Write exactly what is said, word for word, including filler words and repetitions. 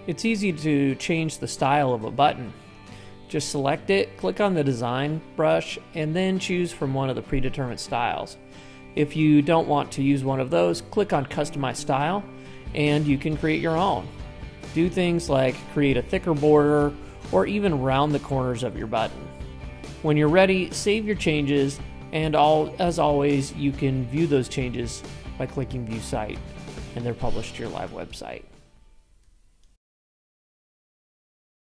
It's easy to change the style of a button. Just select it, click on the design brush, and then choose from one of the predetermined styles. If you don't want to use one of those, click on Customize Style, and you can create your own. Do things like create a thicker border, or even round the corners of your button. When you're ready, save your changes, and all, as always, you can view those changes by clicking View Site, and they're published to your live website.